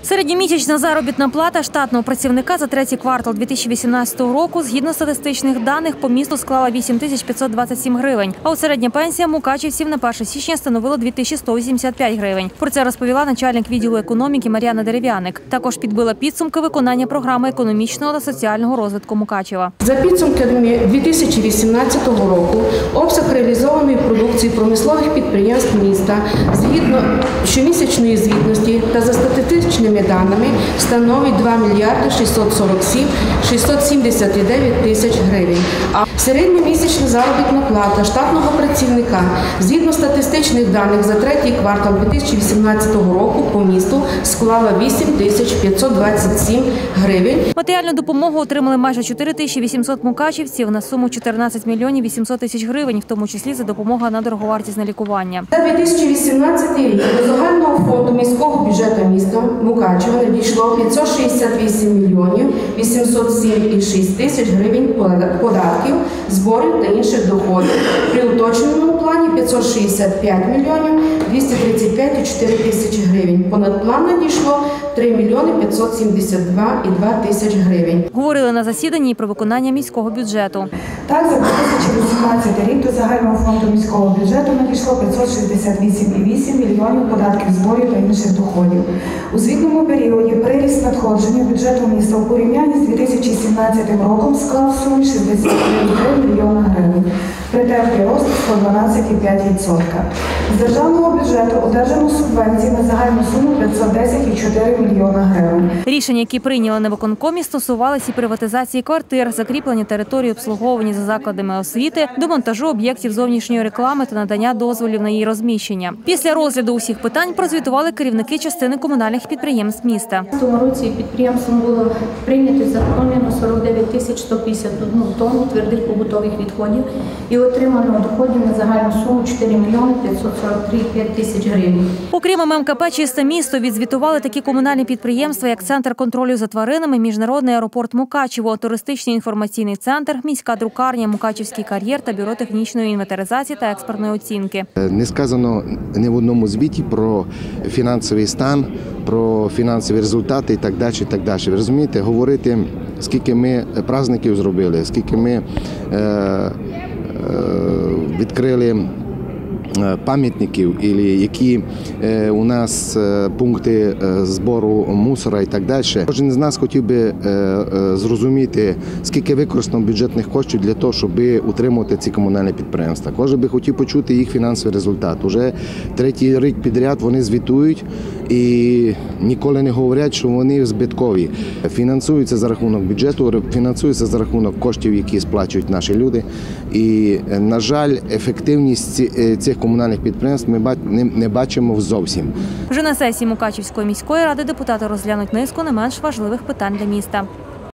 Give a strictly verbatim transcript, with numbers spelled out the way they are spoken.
Середньомісячна заробітна плата штатного працівника за третій квартал дві тисячі вісімнадцятого року, згідно статистичних даних, по місту склала вісім тисяч п'ятсот двадцять сім гривень. А от середня пенсія мукачівців на перше січня становила дві тисячі сто вісімдесят п'ять гривень. Про це розповіла начальник відділу економіки Мар'яна Дерев'яник. Також підбила підсумки виконання програми економічного та соціального розвитку Мукачева. За підсумками дві тисячі вісімнадцятого року обсяг реалізованої продукції промислових підприємств міста згідно щомісячної звітності та за статистичними даними становить два мільярди шістсот сорок сім шістсот сімдесят дев'ять тисяч гривень. А середньомісячна заробітна плата штатного працівника згідно статистичних даних за третій квартал дві тисячі вісімнадцятого року по місту склала вісім тисяч п'ятсот двадцять сім гривень. Матеріальну допомогу отримали майже чотири тисячі вісімсот мукачівців на суму чотирнадцять мільйонів вісімсот тисяч гривень, в тому числі за допомога на дороговартісне лікування. За дві тисячі вісімнадцятий рік до загального фонду міського бюджету міста Мукачева надійшло п'ятсот шістдесят вісім мільйонів вісімсот сім цілих шість тисяч гривень податків, зборів та інших доходів. При уточненому плані п'ятсот шістдесят п'ять мільйонів двісті тридцять п'ять цілих чотири тисячі гривень. Понад план надійшло три мільйони п'ятсот сімдесят два цілих два тисяч гривень. Говорили на засіданні і про виконання міського бюджету. Так, за дві тисячі вісімнадцятий рік до загального фонду міського бюджету надійшло п'ятсот шістдесят вісім цілих вісім мільйонів податків, зборів та інших доходів. У звітному періоді приріст надходження бюджету міста у порівнянні з дві тисячі сімнадцятим роком склав суму шістдесят три мільйони гривень. При темпі росту сто дванадцять цілих п'ять десятих відсотка. З державного бюджету одержано субвенції на загальну суму п'ятсот десять цілих чотири мільйона гривень. Рішення, які прийняли на виконкомі, стосувалися і приватизації квартир, закріплення території обслуговування за закладами освіти, до монтажу об'єктів зовнішньої реклами та надання дозволів на її розміщення. Після розгляду усіх питань прозвітували керівники частини комунальних підприємств міста. В цьому році підприємством було прийнято заплановано сорок дев'ять тисяч сто п'ятдесят одну тонну твердих побутових відходів і отримано доходів на загальну суму чотири мільйони п'ятсот сорок три цілих п'ять тисяч гривень. Окрім ем ем ка пе «Чисте місто» відзвітували такі комунальні підприємства, як Центр контролю за тваринами, Міжнародний аеропорт Мукачево, Туристичний інформаційний центр, міська друкарня, Мукачівський кар'єр та Бюро технічної інвентаризації та експертної оцінки. Не сказано ні в одному звіті про фінансовий стан, про фінансові результати і так далі, і так далі. Ви розумієте, говорити, скільки ми праздників зробили, скільки ми е, е, відкрили пам'ятників, або які у нас пункти збору мусора і так далі. Кожен з нас хотів би зрозуміти, скільки використано бюджетних коштів для того, щоб утримувати ці комунальні підприємства. Кожен би хотів почути їх фінансовий результат. Уже третій рік підряд вони звітують і ніколи не говорять, що вони збиткові. Фінансуються за рахунок бюджету, фінансуються за рахунок коштів, які сплачують наші люди. І, на жаль, ефективність цих комунальних підприємств ми не бачимо зовсім. Вже на сесії Мукачівської міської ради депутати розглянуть низку не менш важливих питань для міста.